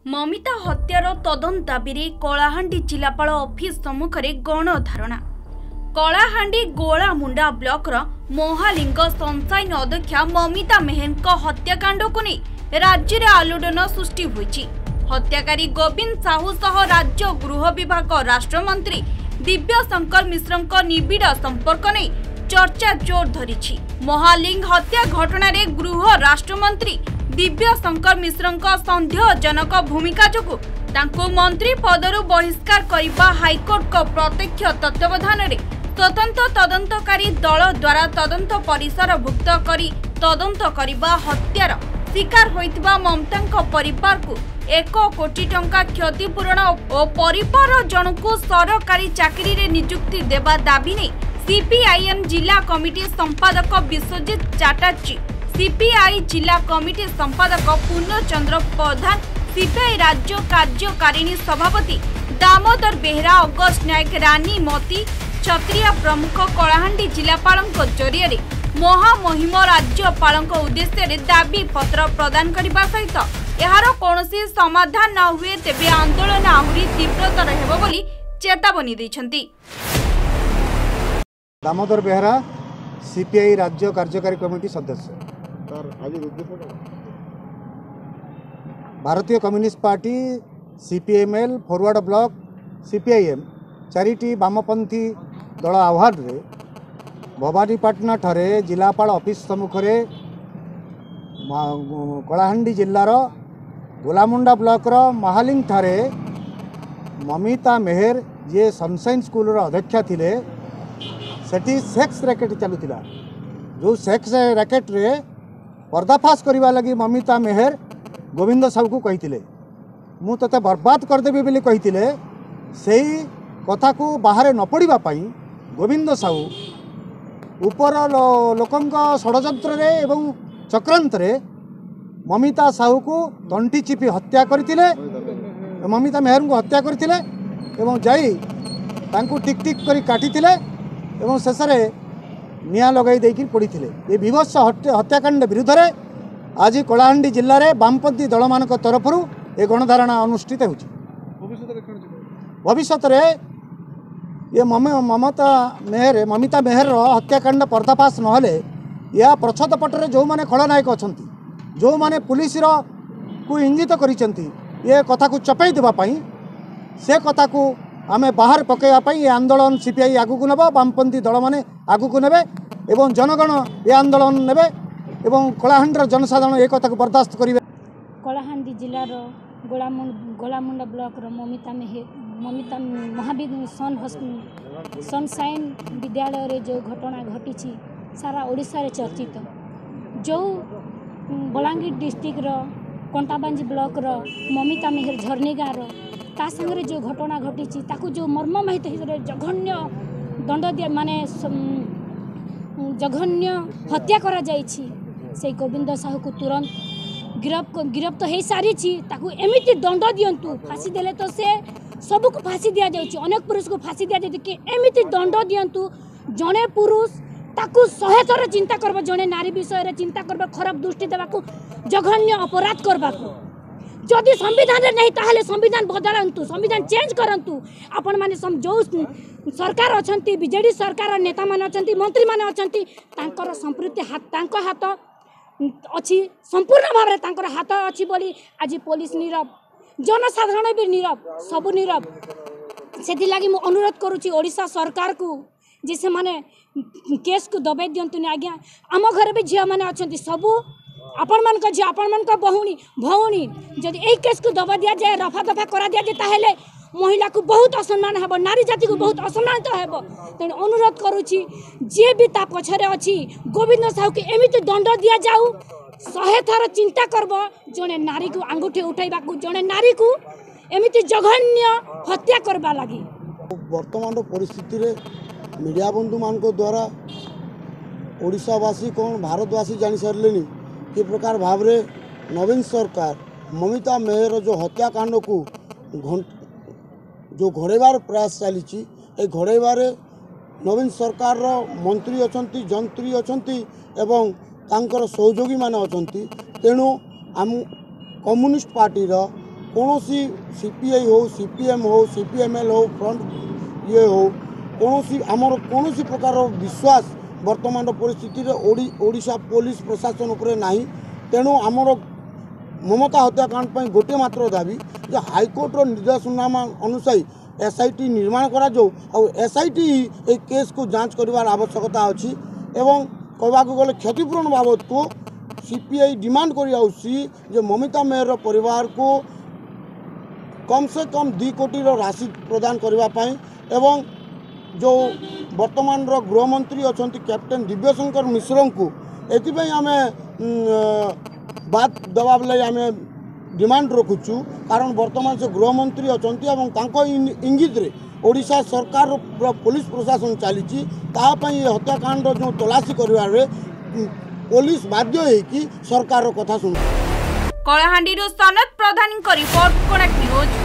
ममिता हत्यार तदंत दाबी कलाहांडी जिलापाल ऑफिस सम्मुखरे गणधारणा। कलाहांडी गोलामुंडा ब्लॉकर महालिंग सनसाइन अध्यक्षा ममिता मेहर हत्याकांड को नहीं राज्य में आलोड़न सृष्टि होईछि। हत्याकारी गोविंद साहू सह राज्य गृह विभाग राष्ट्रमंत्री दिव्य शंकर मिश्र निबिड़ संपर्क नहीं चर्चा जोर धरी। महालिंग हत्या घटना गृह राष्ट्रमंत्री दिव्य शंकर मिश्र संदेहजनक भूमिका जोगु तांको मंत्री पदरु बहिष्कार करिबा हाईकोर्ट को प्रत्यक्ष तत्वावधान रे स्वतंत्र तदंतकारी दल द्वारा तदंत परिसर भुक्त करी तदंत करिबा हत्यार शिकार होइतिबा ममतांको परिवार को 1 कोटी टंका क्षतिपूरण और परिवार जनकु सरकारी चाकरी रे नियुक्ति देबा दाबी नै सीपीआईएम जिला कमिटी संपादक विश्वजीत चटर्जी, सीपीआई जिला कमिटी संपादक पूर्णचंद्र प्रधान, सीपीआई राज्य कार्यकारिणी सभापति दामोदर बेहरा, अगस्त नायक, रानी मती क्षत्रिय प्रमुख कलाहांडी जिलापाल जरिया महामहिम राज्यपाल उद्देश्य दाबी पत्र प्रदान करने सहित यार कौनसी समाधान न हुए तेबे आंदोलन आहुरी तीव्रतर हेबो बोली चेतावनी दैछंती। दामोदर बेहरा सीपीआई राज्य कार्यकारी कमिटी सदस्य। भारतीय communist party CPML forward bloc CPIM चारिटी वामपंथी दल आह्वान रे भवानीपाटना ठारे जिलापाल ऑफिस सम्मुखरे कलाहांडी जिल्लार गोलामुंडा ब्लॉकर महालिंग ठारे ममिता मेहर जे सनसाइन स्कूल अध्यक्षा थिले सेठी सेक्स रैकेट चलुला। जो सेक्स रैकेट रे पर्दाफाश करने लगी ममिता मेहर गोविंद साहू को कही मु तते बर्बाद करदेवी बोली कही से कथा को बाहर न पड़ा गोविंद साहू उपर लोकं षड्यंत्र रे एवं चक्रांत रे ममिता साहू को तंटी चिपी हत्या करथिले, ममिता मेहर को हत्या करथिले एवं जाई तांको टिक टिक करी काटिथिले एवं शेष निया लगाई देकी पड़ीथिले। ये विभत्स हत्याकांड विरुद्ध रे आज कलाहांडी जिले में वामपंथी दल मान तरफ ये गणधारणा अनुष्ठित होछि। भविष्य में ये ममिता मेहर हत्याकांड पर्दाफाश नहले या प्रच्छद पटरे जो माने खलनायक अछंती जो माने पुलिस को इंगित करिसेंती ये कथा को चपाई देबा पई से कथा को आमे बाहर पकेवा ये आंदोलन सीपीआई आगू नेब वामपंथी दल मैंने आगू नेबे एवं जनगण ये आंदोलन नेबे एवं कलाहांडीर जनसाधारण एक कथा को बर्दाश्त करेंगे। कलाहांडी जिलार गोलामुंडा ब्लॉक ममिता महाविद्यालय सनसाइन विद्यालय रे जो घटना घटी सारा ओडिशा रे चर्चित। जो बलांगीर डिस्ट्रिक्ट कंटाबांजी ब्लॉक ममिता मेहर झरनी गाँव ता संगे जो घटना घटी ताकू जो मर्ममाहित जघन्य दंड दिया माने जघन्य हत्या करा जाइछि। से गोविंद साहू को तुरंत गिरफ्त तो हो सारी एमती दंड दिंतु फांसी देले तो से सबको फांसी दि जाए अनेक पुरुष को फांसी दि जाए कि एमती दंड दिंतु जड़े पुरुष ताकू 100 थर चिंता करब जड़े नारी विषय चिंता करब खराब दृष्टि देवाक जघन्य अपराध करबा जदि संविधान नहीं ताहले संविधान बदलतु संविधान चेंज करंतु आपण माने जो सरकार अछंती बीजेडी सरकार नेता मान अछंती मंत्री मान अछंती तांकर संपृक्ति हाथ अच्छी संपूर्ण भाव में तांकर हाथ अच्छी बोली आज पुलिस नीरव जनसाधारण भी नीरव सबू नीरव से लगी मु अनुरोध करुच्ची ओडिशा सरकार को जे से माने केस को दबाई दिंतु आज्ञा आम घर भी झील मैंने अच्छा सबू आपण मान झी आपण मान भौणी जदि यही केस को दबा दिया जाए रफा दफा करा दिया जाए ताहेले महिला को बहुत असम्मान हेब नारी जाति को बहुत असम्मानित हेब। तेणु अनुरोध करुच्ची जे भी ता पछरे अच्छी गोविंद साहू के एमती दंड दि जाऊ 100 थर चिंता करब जड़े नारी को आंगुठी उठाइबा जड़े नारी को एमती जघन्य हत्या करबा लगी। वर्तमान परिस्थिति रे मीडिया बंधु मान द्वारा ओडिशावासी कौन भारतवासी जानी सारे कि प्रकार भाव रे नवीन सरकार ममिता मेहर जो हत्याकांड को जो घोड़ेबार प्रयास चली घोड़ेबार नवीन सरकार मंत्री अछंती जंत्री अछंती एवं तांकर सहयोगी माने अछंती। तेणु आम कम्युनिस्ट पार्टी कौन सीपीआई हो सीपीएम हो सीपीएमएल हो फ्रंट ये हो कौन आमर कौन प्रकार विश्वास वर्तमान परिस्थिति रे ओडिशा पुलिस प्रशासन उपरे नहीं। तेणु आमर ममता हत्याकांड पर गोटे मात्र दाबी जे हाईकोर्टर निर्देशनामा अनुसार एसआईटी निर्माण करा जाऊ और एसआईटी ए केस को जांच करिवार आवश्यकता अछि एवं कहवा गले क्षतिपूरण बाबद को सीपीआई डिमांड करी आउसी जे ममिता मेहर परिवार को कम से कम 2 कोटी राशि प्रदान करबा पई एवं जो वर्तमान गृहमंत्री अच्छा कैप्टेन दिव्यशंकर मिश्र को एथि आम बात दबा बेले आम डिमांड रखुचु कारण वर्तमान से गृहमंत्री अच्छा इंगित रे ओडिशा सरकार पुलिस प्रशासन चली हत्याकांड जो तलाशी कर पुलिस बाध्य है सरकार कथा सुन। Kalahandi Sanat Pradhan report Konark news.